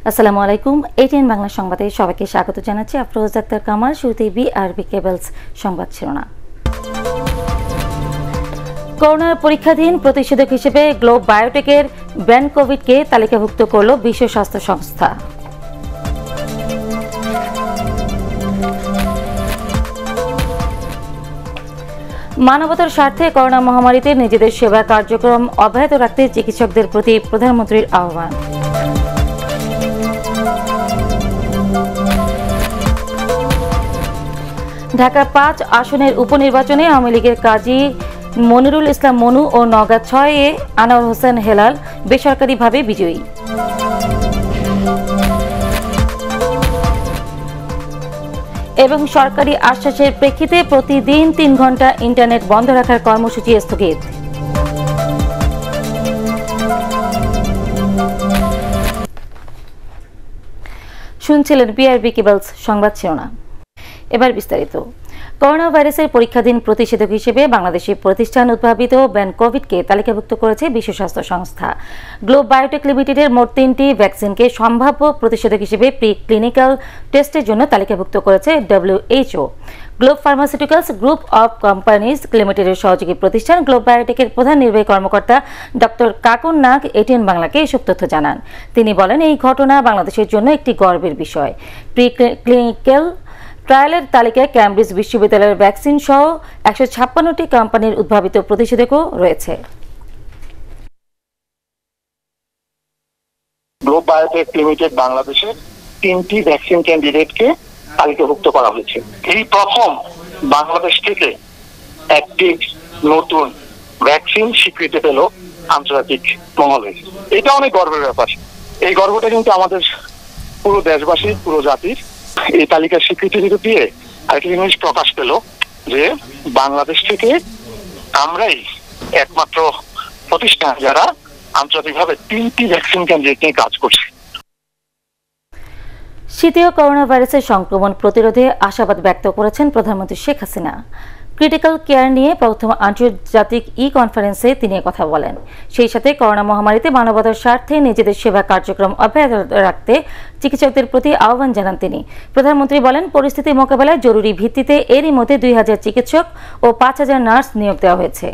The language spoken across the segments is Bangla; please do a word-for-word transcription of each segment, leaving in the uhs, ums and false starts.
আসসালামু আলাইকুম। এটিএন বাংলা সংবাদে সবাইকে স্বাগত জানাচ্ছি। আফরোজা, আক্তার, কামাল। শুরুতেই বিআরবি কেবলস সংবাদ শিরোনাম। করোনার পরীক্ষাধীন প্রতিষেধক হিসেবে গ্লোব বায়োটেকের ব্যান কোভিডকে তালিকাভুক্ত করল বিশ্ব স্বাস্থ্য সংস্থা। মানবতার স্বার্থে করোনা মহামারীতে নিজেদের সেবা কার্যক্রম অব্যাহত রাখতে চিকিৎসকদের প্রতি প্রধানমন্ত্রীর আহ্বান। ঢাকা পাঁচ আসনের উপনির্বাচনে আওয়ামী লীগের কাজী মনিরুল ইসলাম মনু ও নওগাঁ ছয় এ আনোয়ার হোসেন হেলাল বেসরকারিভাবে বিজয়ী। এবং সরকারি আশ্বাসের প্রেক্ষিতে প্রতিদিন তিন ঘন্টা ইন্টারনেট বন্ধ রাখার কর্মসূচি স্থগিত। শুনছিলেন বিআরবি কেবলস সংবাদ শিরোনাম। এবার বিস্তারিত। করোনা ভাইরাসের পরীক্ষাধীন প্রতিষেধক হিসেবে বাংলাদেশি প্রতিষ্ঠান উদ্ভাবিত ব্যান কোভিডকে তালিকাভুক্ত করেছে বিশ্ব স্বাস্থ্য সংস্থা। গ্লোব বায়োটেক লিমিটেডের মোট তিনটি ভ্যাকসিনকে সম্ভাব্য প্রতিষেধক হিসেবে প্রি ক্লিনিক্যাল টেস্টের জন্য তালিকাভুক্ত করেছে WHO. Globe Pharmaceuticals Group of Companies লিমিটেডের সহযোগী প্রতিষ্ঠান গ্লোব বায়োটেকের প্রধান নির্বাহী কর্মকর্তা ডক্টর কাকুন নাগ এটিএন বাংলাকে এসব তথ্য জানান। তিনি বলেন, এই ঘটনা বাংলাদেশের জন্য একটি গর্বের বিষয়। প্রি ক্লিনিক্যাল ট্রায়ালের তালিকায় ক্যামব্রিজ বিশ্ববিদ্যালয়ের ভ্যাকসিন সহ একশো ছাপ্পান্নটি কোম্পানির উদ্ভাবিত প্রতিষেধকও রয়েছে। গ্লোব বায়োটেক লিমিটেড বাংলাদেশের তিনটি ভ্যাকসিন ক্যান্ডিডেটকে তালিকাভুক্ত করা হয়েছে। এই প্রথম বাংলাদেশ থেকে একটি নতুন ভ্যাকসিন স্বীকৃতি পেল আন্তর্জাতিক মহলে। এটা অনেক গর্বের ব্যাপার। এই গর্বটা কিন্তু আমাদের পুরো দেশবাসী, পুরো জাতির। এই তালিকার স্বীকৃতি দিয়ে আরেকটি জিনিস প্রকাশ পেল যে বাংলাদেশ থেকে আমরাই একমাত্র প্রতিষ্ঠান যারা আন্তর্জাতিকভাবে তিনটি ভ্যাকসিন ক্যান্ডিডেট নিয়ে কাজ করছে। শীতীয় করোনা ভাইরাসের সংক্রমণ প্রতিরোধে আশাবাদ ব্যক্ত করেছেন প্রধানমন্ত্রী শেখ হাসিনা। ক্রিটিক্যাল কেয়ার নিয়ে প্রথম আন্তর্জাতিক ই কনফারেন্সে তিনি কথা বলেন। সেই সাথে করোনা মহামারীতে মানবতার স্বার্থে নিজেদের সেবা কার্যক্রম অব্যাহত রাখতে চিকিৎসকদের প্রতি আহ্বান জানান তিনি। প্রধানমন্ত্রী বলেন, পরিস্থিতি মোকাবেলায় জরুরি ভিত্তিতে এরই মধ্যে দুই হাজার চিকিৎসক ও পাঁচ হাজার নার্স নিয়োগ দেওয়া হয়েছে।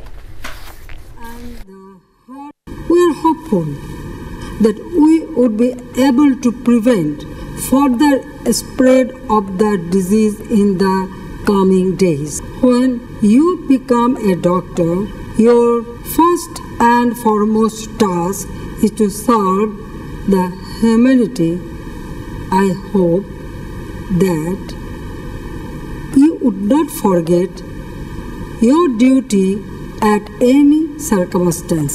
further spread of the disease in the coming days. When you become a doctor, your first and foremost task is to serve the humanity. I hope that you would not forget your duty at any circumstance.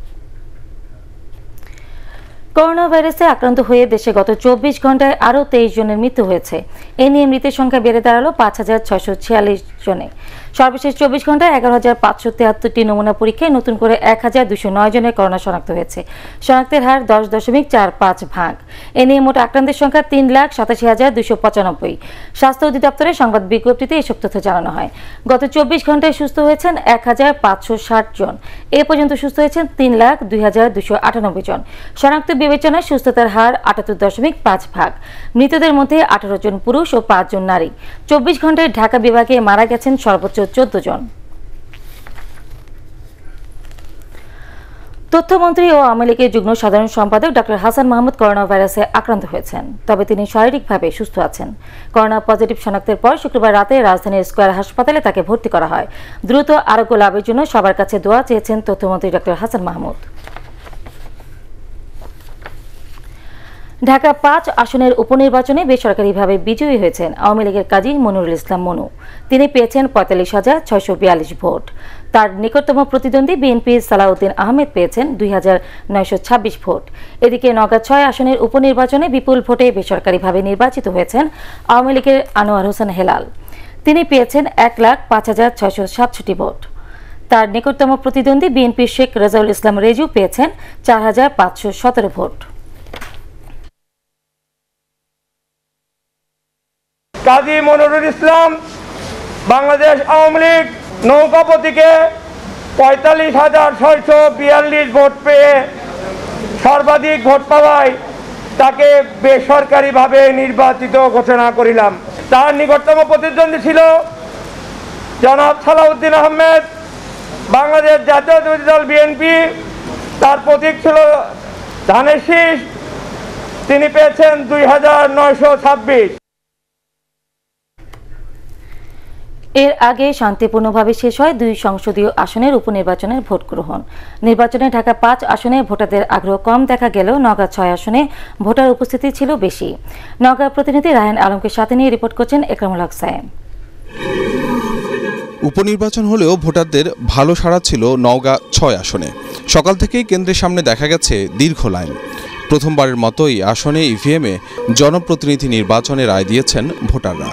Corona ভাইরাসে আক্রান্ত হয়ে দেশে গত চব্বিশ ঘন্টায় আরও তেইশ জনের মৃত্যু হয়েছে। এ নিয়ে মৃতের সংখ্যা বেড়ে দাঁড়ালো পাঁচ হাজার ছয়শো ছিয়াল্লিশ জনে। সর্বশেষ চব্বিশ ঘন্টায় এগারো হাজার পাঁচশো তিয়াত্তরটি নমুনা পরীক্ষায় নতুন করে এক হাজার দুশো নয় জনের করোনা শনাক্ত হয়েছে। শনাক্তের হার দশ দশমিক চার পাঁচ ভাগ। এ নিয়ে মোট আক্রান্তের সংখ্যা তিন লাখ সাতাশি হাজার দুশো পঁচানব্বই। স্বাস্থ্য অধিদপ্তরের সংবাদ বিজ্ঞপ্তিতে এসব তথ্য জানানো হয়। গত চব্বিশ ঘন্টায় সুস্থ হয়েছেন এক হাজার পাঁচশো ষাট জন। এ পর্যন্ত সুস্থ হয়েছেন তিন লাখ দুই হাজার দুশো আটানব্বই জন। শনাক্ত বিবেচনায় সুস্থতার হার আটাত্তর দশমিক পাঁচ ভাগ। মৃতদের মধ্যে আঠারো জন পুরুষ ও পাঁচ জন নারী। চব্বিশ ঘন্টায় ঢাকা বিভাগে মারা গেছেন সর্বোচ্চ চোদ্দ জন। তথ্যমন্ত্রী ও আওয়ামী লীগের যুগ্ম সাধারণ সম্পাদক ডক্টর হাসান মাহমুদ করোনা ভাইরাসে আক্রান্ত হয়েছেন, তবে তিনি শারীরিকভাবে সুস্থ আছেন। করোনা পজিটিভ শনাক্তের পর শুক্রবার রাতে রাজধানীর স্কয়ার হাসপাতালে তাকে ভর্তি করা হয়। দ্রুত আরোগ্য লাভের জন্য সবার কাছে দোয়া চেয়েছেন তথ্যমন্ত্রী ডক্টর হাসান মাহমুদ। ঢাকা পাঁচ আসনের উপনির্বাচনে বেসরকারিভাবে বিজয়ী হয়েছেন আওয়ামী লীগের কাজী মনিরুল ইসলাম মনু। তিনি পেয়েছেন পঁয়তাল্লিশ হাজার ছয়শো বিয়াল্লিশ ভোট। তার নিকটতম প্রতিদ্বন্দ্বী বিএনপির সালাউদ্দিন আহমেদ পেয়েছেন দুই হাজার নয়শো ছাব্বিশ ভোট। এদিকে নওগাঁ ছয় আসনের উপনির্বাচনে বিপুল ভোটে বেসরকারিভাবে নির্বাচিত হয়েছেন আওয়ামী লীগের আনোয়ার হোসেন হেলাল। তিনি পেয়েছেন এক লাখ পাঁচ হাজার ছয়শো সাতষট্টি ভোট। তার নিকটতম প্রতিদ্বন্দ্বী বিএনপির শেখ রেজাউল ইসলাম রেজু পেয়েছেন চার হাজার পাঁচশো সতেরো ভোট। কাজী মনিরুল ইসলাম বাংলাদেশ আওয়ামী লীগ নৌকা প্রতীকে পঁয়তাল্লিশ হাজার ছয়শো বিয়াল্লিশ ভোট পেয়ে সর্বাধিক ভোট পাওয়ায় তাকে বেসরকারিভাবে নির্বাচিত ঘোষণা করিলাম। তার নিকটতম প্রতিদ্বন্দ্বী ছিল জনাব সালাউদ্দিন আহমেদ, বাংলাদেশ জাতীয়তাবাদী দল বিএনপি। তার প্রতীক ছিল ধানের শীষ। তিনি পেয়েছেন দুই হাজার নয়শো ছাব্বিশ। এর আগে শান্তিপূর্ণভাবে শেষ হয় দুই সংসদীয় আসনের উপনির্বাচনের ভোট গ্রহণ। নির্বাচনে ঢাকা পাঁচ আসনে ভোটারদের আগ্রহ কম দেখা গেলেও নওগাঁ ছয় আসনে ভোটার উপস্থিতি ছিল বেশি। নওগাঁ প্রতিনিধি রায়হান আলমকে সাথে নিয়ে রিপোর্ট করছেন একরামুল-হক। উপনির্বাচন হলেও ভোটারদের ভালো সাড়া ছিল নওগাঁ ছয় আসনে। সকাল থেকেই কেন্দ্রের সামনে দেখা গেছে দীর্ঘ লাইন। প্রথমবারের মতোই আসনে ইভিএমে জনপ্রতিনিধি নির্বাচনে রায় দিয়েছেন ভোটাররা।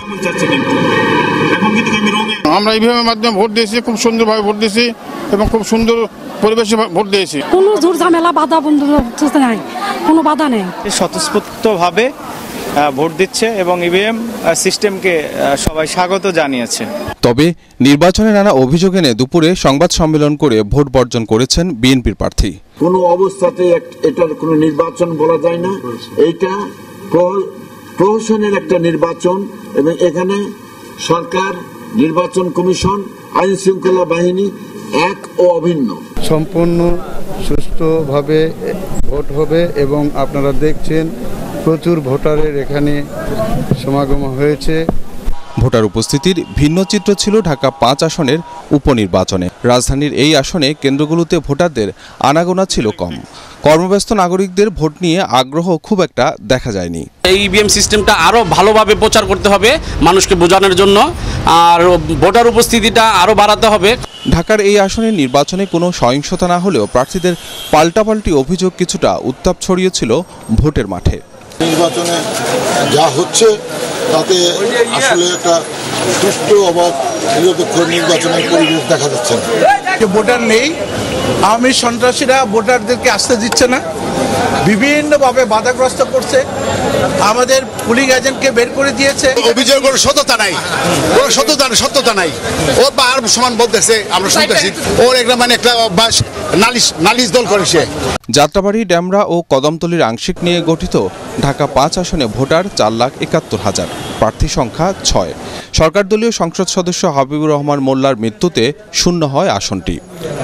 আমরা ইভিএমের মাধ্যমে ভোট দিয়েছি, খুব সুন্দরভাবে ভোট দিয়েছি এবং খুব সুন্দর পরিবেশে ভোট দিয়েছি। কোনো জোর ঝামেলা বাধা বন্ধ নাই, কোনো বাধা নেই। স্বতঃস্ফূর্তভাবে ভোট দিচ্ছে এবং ইভিএম সিস্টেমকে সবাই স্বাগত জানিয়েছে। তবে নির্বাচনে নানা অভিযোগ এনে দুপুরে সংবাদ সম্মেলন করে ভোট বর্জন করেছেন বিএনপির প্রার্থী। কোনো অবস্থাতে এটার কোনো নির্বাচন বলা যায় না, এইটা প্রহসনের একটা নির্বাচন এবং এখানে সরকার, নির্বাচন কমিশন, আইন শৃঙ্খলা বাহিনী এক ও অভিন্ন। সম্পূর্ণ সুষ্ঠুভাবে ভোট হবে এবং আপনারা দেখছেন প্রচুর ভোটারের এখানে সমাগম হয়েছে। ভোটার উপস্থিতির ভিন্ন চিত্র ছিল ঢাকা পাঁচ আসনের উপনির্বাচনে। রাজধানীর এই আসনে কেন্দ্রগুলোতে ভোটারদের আনাগোনা ছিল কম। কর্মব্যস্ত নাগরিকদের ভোট নিয়ে আগ্রহ খুব একটা দেখা যায়নি। এই ইভিএম সিস্টেমটা আরও ভালোভাবে প্রচার করতে হবে মানুষকে বোঝানোর জন্য, আর ভোটার উপস্থিতিটা আরও বাড়াতে হবে। ঢাকার এই আসনের নির্বাচনে কোনো সহিংসতা না হলেও প্রার্থীদের পাল্টাপাল্টি অভিযোগ কিছুটা উত্তাপ ছড়িয়েছিল ভোটের মাঠে। নির্বাচনে যা হচ্ছে তাতে আসলে একটা সুষ্ঠু অবাধ নিরপেক্ষ নির্বাচনের পরিবেশ দেখা যাচ্ছে না। ভোটার নেই, আওয়ামী সন্ত্রাসীরা ভোটারদেরকে আসতে দিচ্ছে না, বিভিন্নভাবে বাধাগ্রস্ত করছে, আমাদের পুলিশ এজেন্টকে বের করে দিয়েছে। অভিযোগ কোনো সত্যতা নাই, কোনো সত্যতা সত্যতা নাই। ও বার সমান বলতেছে, আমরা শুনতেছি ওর একটা মানে একটা নালিশ নালিশ দল করেছে। যাত্রাবাড়ি, ডেমরা ও কদমতলীর আংশিক নিয়ে গঠিত ঢাকা পাঁচ আসনে ভোটার চার লাখ একাত্তর হাজার, প্রার্থী সংখ্যা ছয়। সরকার দলীয় সংসদ সদস্য হাবিবুর রহমান মোল্লার মৃত্যুতে শূন্য হয় আসনটি।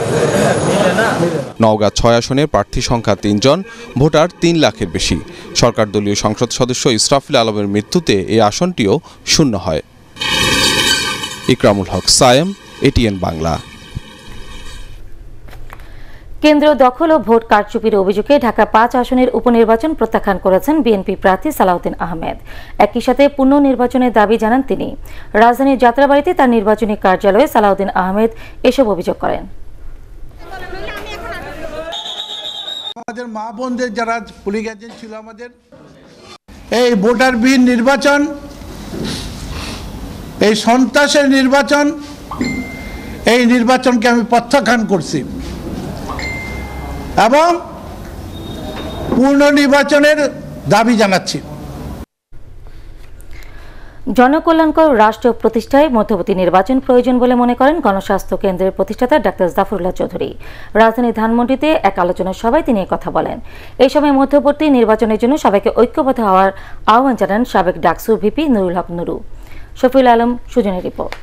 নওগাঁ ছয় আসনের প্রার্থী সংখ্যা তিনজন, ভোটার তিন লাখের বেশি। সরকার দলীয় সংসদ সদস্য ইসরাফিল আলমের মৃত্যুতে এই আসনটিও শূন্য হয়। একরামুল-হক, এটিএন বাংলা। কেন্দ্র দখল ও ভোট কারচুপির অভিযোগে ঢাকা পাঁচ আসনের উপনির্বাচন প্রত্যাখ্যান করেছেন বিএনপি প্রার্থী সালাউদ্দিন আহমেদ। একই সাথে পুনঃ নির্বাচনের দাবি জানান তিনি। রাজধানীর যাত্রাবাড়িতে তার নির্বাচনী কার্যালয়ে সালাউদ্দিন আহমেদ এসব অভিযোগ করেন। আমাদের মা বোনদের যারা পুলিশ এজেন্ট ছিল, আমাদের এই ভোটারবিহীন নির্বাচন, এই সন্ত্রাসের নির্বাচন, এই নির্বাচনকে আমি প্রত্যাখ্যান করছি এবং পূর্ণ নির্বাচনের দাবি জানাচ্ছি। জনকল্যাণকর রাষ্ট্র প্রতিষ্ঠায় মধ্যবর্তী নির্বাচন প্রয়োজন বলে মনে করেন গণস্বাস্থ্য কেন্দ্রের প্রতিষ্ঠাতা ডাক্তার জাফরুল্লাহ চৌধুরী। রাজধানীর ধানমন্ডিতে এক আলোচনা সভায় তিনি কথা বলেন। এই সময় মধ্যবর্তী নির্বাচনের জন্য সবাইকে ঐক্যবদ্ধ হওয়ার আহ্বান জানান সাবেক ডাকসুর ভিপি নুরুল হক নুরু। শফিউল আলম সুজনের রিপোর্ট।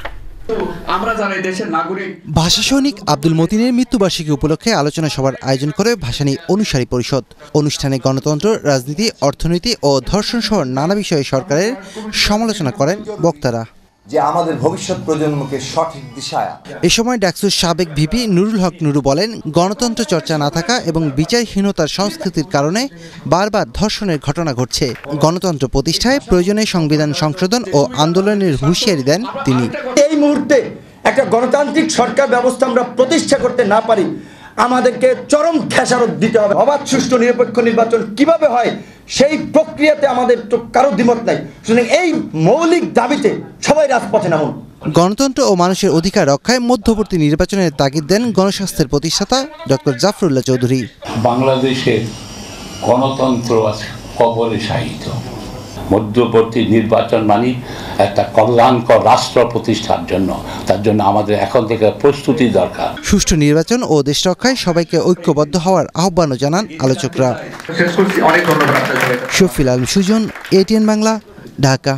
ভাষা সৈনিক আব্দুল মতিনের মৃত্যুবার্ষিকী উপলক্ষে আলোচনা সভার আয়োজন করে ভাসানী অনুসারী পরিষদ। অনুষ্ঠানে গণতন্ত্র, রাজনীতি, অর্থনীতি ও ধর্ষণ সহ নানা বিষয়ে সরকারের সমালোচনা করেন বক্তারা। যে আমাদের ভবিষ্যৎ প্রজন্মকে সঠিক দিশায়। এ সময় ডাকসুর সাবেক ভিপি নুরুল হক নুরু বলেন, গণতন্ত্র চর্চা না থাকা এবং বিচারহীনতার সংস্কৃতির কারণে বারবার ধর্ষণের ঘটনা ঘটছে। গণতন্ত্র প্রতিষ্ঠায় প্রয়োজনে সংবিধান সংশোধন ও আন্দোলনের হুঁশিয়ারি দেন তিনি। এই মুহূর্তে একটা গণতান্ত্রিক সরকার ব্যবস্থা আমরা প্রতিষ্ঠা করতে না পারি, আমাদেরকে চরম খেসারত দিতে হবে। অবাধ, সুষ্ঠু, নিরপেক্ষ নির্বাচন কিভাবে হয় সেই প্রক্রিয়াতে আমাদের তো কারো দ্বিমত নাই। সুতরাং এই মৌলিক দাবিতে সবাই রাজপথে নামুন। গণতন্ত্র ও মানুষের অধিকার রক্ষায় মধ্যবর্তী নির্বাচনের তাগিদ দেন গণস্বাস্থ্যের প্রতিষ্ঠাতা ডক্টর জাফরুল্লাহ চৌধুরী। বাংলাদেশের গণতন্ত্র আছে কবরে শায়িত, মধ্যবর্তী নির্বাচন মানে একটা কল্যাণকর রাষ্ট্র প্রতিষ্ঠার জন্য, তার জন্য আমাদের এখন থেকে প্রস্তুতি দরকার। সুষ্ঠু নির্বাচন ও দেশ রক্ষায় সবাইকে ঐক্যবদ্ধ হওয়ার আহ্বানও জানান আলোচকরা। শফিল আলম সুজন, এটিএন বাংলা, ঢাকা।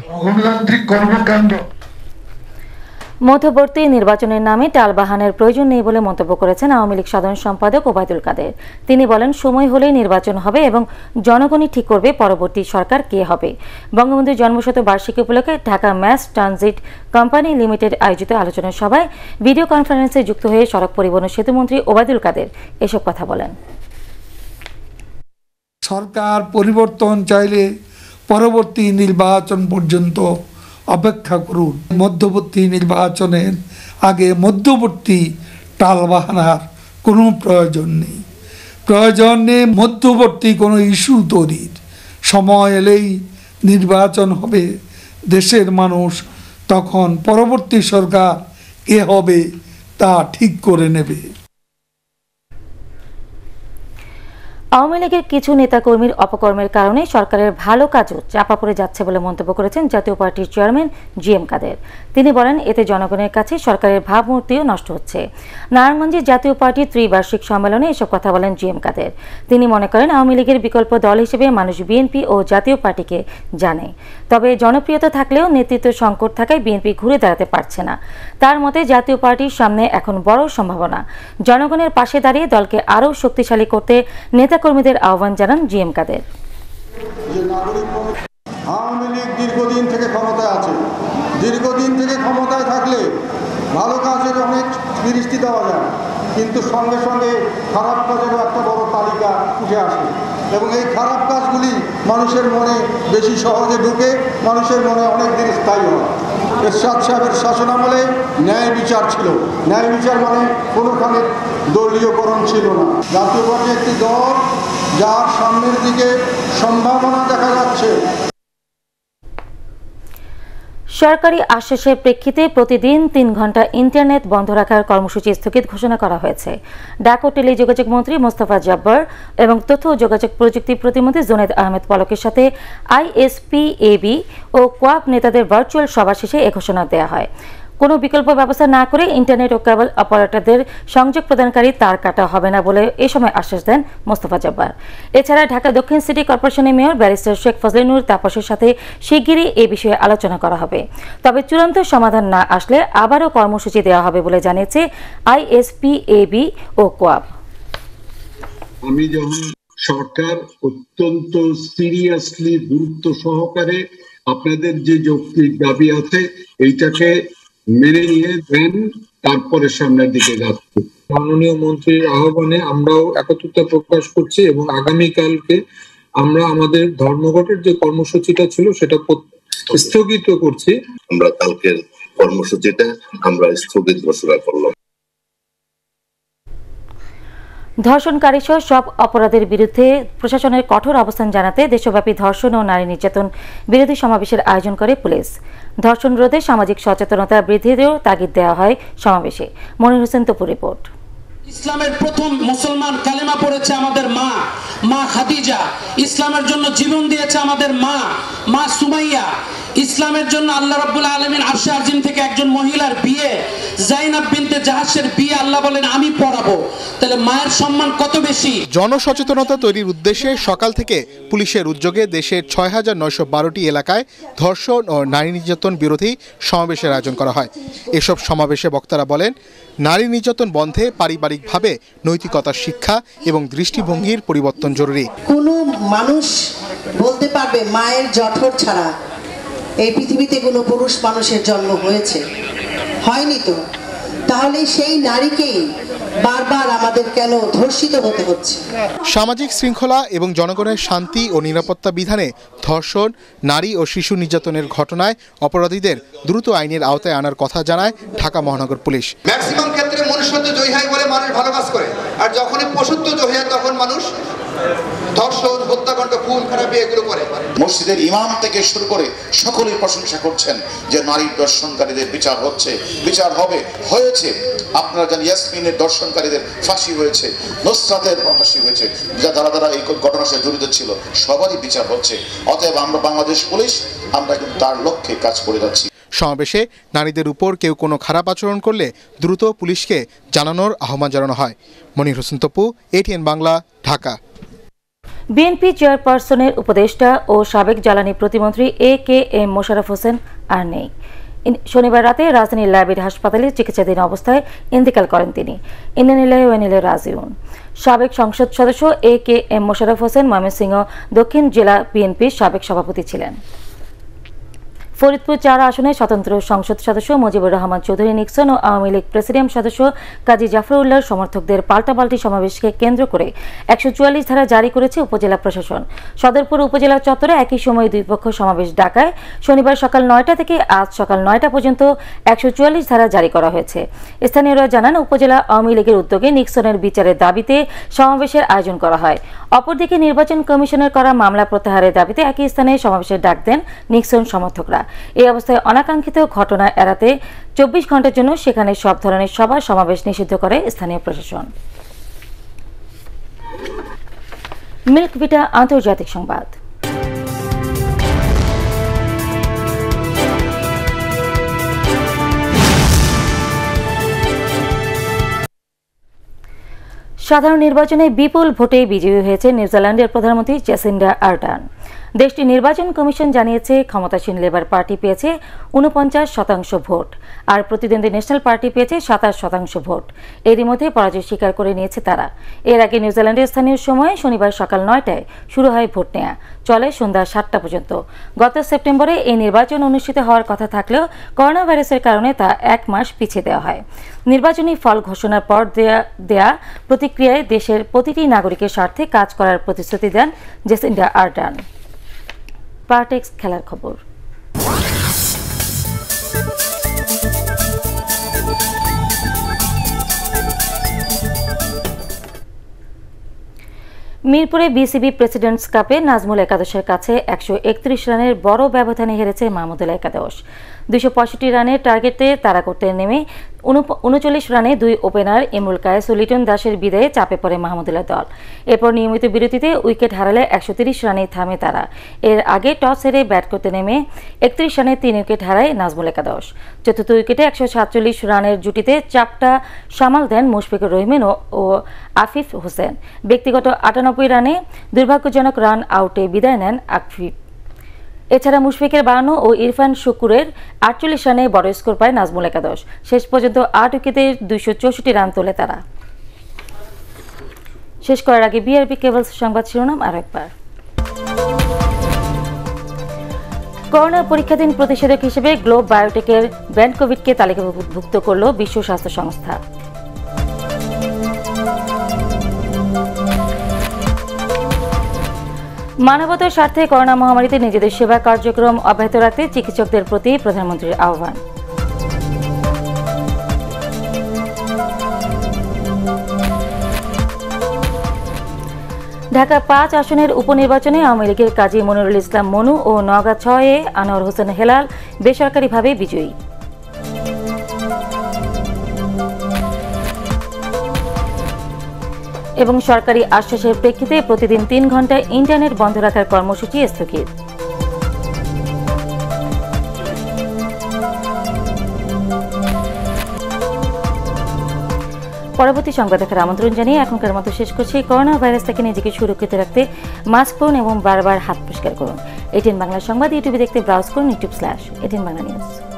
মধ্যবর্তী নির্বাচনের নামে টালবাহানের প্রয়োজন নেই বলে মন্তব্য করেছেন আওয়ামী লীগ সাধারণ সম্পাদক ওবায়দুল কাদের। তিনি বলেন, সময় হলেই নির্বাচন হবে এবং জনগণই ঠিক করবে পরবর্তী সরকার কে হবে। বঙ্গবন্ধুর জন্মশত বার্ষিকী উপলক্ষে Dhaka Mass Transit Company Limited আয়োজিত আলোচনা সভায় ভিডিও কনফারেন্সে যুক্ত হয়ে সড়ক পরিবহন ও সেতুমন্ত্রী ওবায়দুল কাদের এসব কথা বলেন। সরকার পরিবর্তন চাইলে পরবর্তী নির্বাচন পর্যন্ত অপেক্ষা করুন। মধ্যবর্তী নির্বাচনের আগে মধ্যবর্তী টালবাহানার কোনো প্রয়োজন নেই। প্রয়োজন নেই মধ্যবর্তী কোনো ইস্যু তৈরির। সময় এলেই নির্বাচন হবে, দেশের মানুষ তখন পরবর্তী সরকার কে হবে তা ঠিক করে নেবে। আওয়ামী লীগের কিছু নেতাকর্মীর অপকর্মের কারণে সরকারের ভালো কাজও চাপা পড়ে যাচ্ছে বলে মন্তব্য করেছেন জাতীয় পার্টির চেয়ারম্যান জি এম কাদের। তিনি বলেন, এতে জনগণের কাছে সরকারের ভাবমূর্তিও নষ্ট হচ্ছে। নারায়ণগঞ্জে জাতীয় পার্টির ত্রিবার্ষিক সম্মেলনে এসব কথা বলেন জি এম কাদের। তিনি মনে করেন, আওয়ামী লীগের বিকল্প দল হিসেবে মানুষ বিএনপি ও জাতীয় পার্টিকে জানে, তবে জনপ্রিয়তা থাকলেও নেতৃত্ব সংকট থাকায় বিএনপি ঘুরে দাঁড়াতে পারছে না। তার মতে জাতীয় পার্টির সামনে এখন বড় সম্ভাবনা। জনগণের পাশে দাঁড়িয়ে দলকে আরও শক্তিশালী করতে নেতা কর্মীদের আহ্বান জানান জি এম কাদের। আওয়ামী লীগ দীর্ঘদিন থেকে ক্ষমতায় আছে। দীর্ঘদিন থেকে ক্ষমতায় থাকলে ভালো কাজের অনেক দৃষ্টি দেওয়া যায়, কিন্তু সঙ্গে সঙ্গে খারাপ কাজেরও একটা বড় তালিকা উঠে আসে এবং এই খারাপ কাজগুলি মানুষের মনে বেশি সহজে ঢুকে, মানুষের মনে অনেক দিন স্থায়ী হয়। এরশাদ সাহেবের শাসনামলে ন্যায় বিচার ছিল। ন্যায় বিচার মানে কোনোখানে দলীয়করণ ছিল না। জাতীয় পার্টি একটি দল যার সামনের দিকে সম্ভাবনা দেখা যাচ্ছে। সরকারি আশ্বাসের প্রেক্ষিতে প্রতিদিন তিন ঘন্টা ইন্টারনেট বন্ধ রাখার কর্মসূচি স্থগিত ঘোষণা করা হয়েছে। ডাক ও টেলিযোগাযোগ মন্ত্রী মোস্তফা জব্বার এবং তথ্য ও যোগাযোগ প্রযুক্তি প্রতিমন্ত্রী জুনেদ আহমেদ পলকের সাথে আইএসপিএবি ও কোয়াব নেতাদের ভার্চুয়াল সভা শেষে এ ঘোষণা দেওয়া হয়। কোনো বিকল্প ব্যবস্থা না করে ইন্টারনেট ও কেবল অপারেটরদের সংযোগ প্রদানকারী তার কাটা হবে না বলে এ সময় আশ্বাস দেন মোস্তফা জব্বার। এছাড়া ঢাকা দক্ষিণ সিটি কর্পোরেশনের মেয়র ব্যারিস্টার শেখ ফজলিনুর তাপসের সাথে শিগগিরই এ বিষয়ে আলোচনা করা হবে। তবে চূড়ান্ত সমাধান না আসলে আবারও কর্মসূচি দেওয়া হবে বলে জানিয়েছে আইএসপিএবি ও কোয়াব। আমি যখন সরকার অত্যন্ত সিরিয়াসলি গুরুত্ব সহকারে আপনাদের যে যৌক্তিক দাবি আছে এইটাকে মেনে নিয়ে দেন, তারপরে সামনের দিকে যাচ্ছে। মাননীয় মন্ত্রীর আহ্বানে আমরাও একত্রতা প্রকাশ করছি এবং আগামীকালকে আমরা আমাদের ধর্মঘটের যে কর্মসূচিটা ছিল সেটা স্থগিত করছি। আমরা কালকের কর্মসূচিটা আমরা স্থগিত ঘোষণা করলাম। ধর্ষণকারী সহ সব অপরাধের বিরুদ্ধে প্রশাসনের কঠোর অবস্থান জানাতে দেশব্যাপী ধর্ষণ ও নারী নির্যাতন বিরোধী সমাবেশের আয়োজন করে পুলিশ। ধর্ষণ রোধে সামাজিক সচেতনতা বৃদ্ধিরও তাগিদ দেওয়া হয় সমাবেশে। মনির হোসেন তপু রিপোর্ট। ইসলামের প্রথম মুসলমান কালেমা পড়েছে আমাদের মা মা খাদিজা। ইসলামের জন্য জীবন দিয়েছে আমাদের মা মা সুমাইয়া। ইসলামের জন্য আল্লাহ রাব্বুল আলামিন আরশে আজিম থেকে একজন মহিলার বিয়ে, জাইনাব বিনতে জাহাশের বিয়ে আল্লাহ বলেন আমি পড়াবো। তাহলে মায়ের সম্মান কত বেশি। জনসচেতনতা তৈরির উদ্দেশ্যে সকাল থেকে পুলিশের উদ্যোগে দেশের ছয় হাজার নয়শো বারোটি এলাকায় ধর্ষণ ও নারী নির্যাতন বিরোধী সমাবেশের আয়োজন করা হয়। এসব সমাবেশে বক্তারা বলেন, নারী নির্যাতন বন্ধে পারিবারিকভাবে নৈতিকতার শিক্ষা এবং দৃষ্টিভঙ্গির পরিবর্তন জরুরি। কোনো মানুষ বলতে পারবে মায়ের জঠর ছাড়া এই পৃথিবীতে কোনো পুরুষ মানুষের জন্ম হয়েছে? হয়নি তো। তাহলে সেই নারীকেই বারবার আমাদের কেন ধর্ষিত হতে হচ্ছে? সামাজিক শৃঙ্খলা এবং জনগণের শান্তি ও নিরাপত্তা বিধানে ধর্ষণ, নারী ও শিশু নির্যাতনের ঘটনায় অপরাধীদের দ্রুত আইনের আওতায় আনার কথা জানায় ঢাকা মহানগর পুলিশ। ম্যাক্সিমাম ক্ষেত্রে মনুষ্যত্ব জয়ী হয় বলে মানুষ ভালো কাজ করে, আর যখনই পশুত্ব জয়ী হয় তখন মানুষ ধর্ষণ, হত্যাকাণ্ড, খুন খারাপি এগুলো করে। মসজিদের ইমাম থেকে শুরু করে সকলেই প্রশংসা করছেন যে নারীর দর্শনকারীদের বিচার হচ্ছে, বিচার হবে, হয়েছে। আপনারা জানেন ইয়াসমিনের দর্শনকারীদের ফাঁসি হয়েছে, নুসরাতের ফাঁসি হয়েছে, যা যারা যারা এই ঘটনার সাথে জড়িত ছিল সবারই বিচার হচ্ছে। অতএব আমরা বাংলাদেশ পুলিশ আমরা কিন্তু তার লক্ষ্যে কাজ করে যাচ্ছি। সমাবেশে নারীদের উপর কেউ কোনো খারাপ আচরণ করলে দ্রুত পুলিশকে জানানোর আহ্বান জানানো হয়। মনির হোসেন তপু, এটিএন বাংলা, ঢাকা। বিএনপি চেয়ারপারসনের উপদেষ্টা ও সাবেক জ্বালানি প্রতিমন্ত্রী A K M Mosharraf Hossain আর নেই। শনিবার রাতে রাজধানীর ল্যাবেড হাসপাতালে চিকিৎসাধীন অবস্থায় ইন্তেকাল করেন তিনি। ইন্নালিল্লাহি ওয়া ইন্না ইলাইহি রাজিউন। সাবেক সংসদ সদস্য A K M Mosharraf Hossain Mymensingh দক্ষিণ জেলা বিএনপির সাবেক সভাপতি ছিলেন। ফরিদপুর চার আসনে স্বতন্ত্র সংসদ সদস্য মুজিবুর রহমান চৌধুরী নিক্সন ও আওয়ামী লীগ প্রেসিডিয়াম সদস্য কাজী জাফরউল্লাহর সমর্থকদের পাল্টাপাল্টি সমাবেশকে কেন্দ্র করে একশো চুয়াল্লিশ ধারা জারি করেছে উপজেলা প্রশাসন। সদরপুর উপজেলা চত্বরে একই সময়ে দুই পক্ষ সমাবেশ ডাকায় শনিবার সকাল নয়টা থেকে আজ সকাল নয়টা পর্যন্ত একশো চুয়াল্লিশ ধারা জারি করা হয়েছে। স্থানীয়রা জানান, উপজেলা আওয়ামী লীগের উদ্যোগে নিক্সনের বিচারের দাবিতে সমাবেশের আয়োজন করা হয়। অপরদিকে নির্বাচন কমিশনের করা মামলা প্রত্যাহারের দাবিতে একই স্থানে সমাবেশের ডাক দেন নিক্সন সমর্থকরা। এই অবস্থায় অনাকাঙ্ক্ষিত ঘটনা এড়াতে চব্বিশ ঘন্টার জন্য সেখানে সব ধরনের সভা সমাবেশ নিষিদ্ধ করে স্থানীয় প্রশাসন। মিল্কভিটা আন্তর্জাতিক সংবাদ। সাধারণ নির্বাচনে বিপুল ভোটে বিজয়ী হয়েছে নিউজিল্যান্ডের প্রধানমন্ত্রী জেসিন্ডা আর্ডার্ন। দেশটির নির্বাচন কমিশন জানিয়েছে, ক্ষমতাসীন লেবার পার্টি পেয়েছে উনপঞ্চাশ শতাংশ ভোট আর প্রতিদ্বন্দ্বী ন্যাশনাল পার্টি পেয়েছে সাতাশ শতাংশ ভোট। এরই মধ্যে পরাজয় স্বীকার করে নিয়েছে তারা। এর আগে নিউজিল্যান্ডের স্থানীয় সময় শনিবার সকাল নয়টায় শুরু হয় ভোট নেওয়া, চলে সন্ধ্যা সাতটা পর্যন্ত। গত সেপ্টেম্বরে এই নির্বাচন অনুষ্ঠিত হওয়ার কথা থাকলেও করোনা ভাইরাসের কারণে তা এক মাস পিছিয়ে দেওয়া হয়। নির্বাচনী ফল ঘোষণার পর দেয়া দেয়া প্রতিক্রিয়ায় দেশের প্রতিটি নাগরিকের স্বার্থে কাজ করার প্রতিশ্রুতি দেন জেসিন্ডা আর্ডার্ন। পার্টেক্স খেলার খবর। মিরপুরে বিসিবি প্রেসিডেন্টস কাপে নাজমুল একাদশের কাছে একশো একত্রিশ রানের বড় ব্যবধানে হেরেছে মাহমুদুল একাদশ। দুইশো পঁয়ষট্টি রানের টার্গেটে তাড়া করতে নেমে উনচল্লিশ রানে দুই ওপেনার ইমরুল কায়েস ও লিটন দাসের বিদায়ে চাপে পড়ে মাহমুদুলের দল। এরপর নিয়মিত বিরতিতে উইকেট হারালে একশো তিরিশ রানে থামে তারা। এর আগে টস হেরে ব্যাট করতে নেমে একত্রিশ রানে তিন উইকেট হারায় নাজমুল একাদশ। চতুর্থ উইকেটে একশো সাতচল্লিশ রানের জুটিতে চাপটা সামাল দেন মুশফিকুর রহিমান ও আফিফ হোসেন। ব্যক্তিগত আটানব্বই রানে দুর্ভাগ্যজনক রান আউটে বিদায় নেন আফিফ। এছাড়া মুশফিকের বায়ান্ন ও ইরফান শুকুরের আটচল্লিশ রানে বড় স্কোর পায় নাজমুল একাদশ। শেষ পর্যন্ত আট উইকেটে দুইশো চৌষট্টি রান তোলে তারা। শেষ করার আগে বিআরবি কেবলস সংবাদ শিরোনাম আরো একবার। করোনা পরীক্ষাধীন প্রতিষেধক হিসেবে গ্লোব বায়োটেকের ব্যান্ড কোভিডকে তালিকাভুক্ত করল বিশ্ব স্বাস্থ্য সংস্থা। মানবতার স্বার্থে করোনা মহামারীতে নিজেদের সেবা কার্যক্রম অব্যাহত রাখতে চিকিৎসকদের প্রতি প্রধানমন্ত্রীর আহ্বান। ঢাকা পাঁচ আসনের উপনির্বাচনে আওয়ামী লীগের কাজী মনিরুল ইসলাম মনু ও নওগাঁ ছয়ে আনোয়ার হোসেন হেলাল বেসরকারিভাবে বিজয়ী। এবং সরকারি আশ্বাসের প্রেক্ষিতে প্রতিদিন তিন ঘন্টায় ইন্টারনেট বন্ধ রাখার কর্মসূচি স্থগিত। পরবর্তী সংবাদ দেখার আমন্ত্রণ জানিয়ে এখনকার মতো শেষ করছি। করোনা ভাইরাস থেকে নিজেকে সুরক্ষিত রাখতে মাস্ক পরুন এবং বারবার হাত পরিষ্কার করুন। এটিএন বাংলা সংবাদ ইউটিউবে দেখতে ব্রাউজ করুন YouTube slash ATN Bangla news.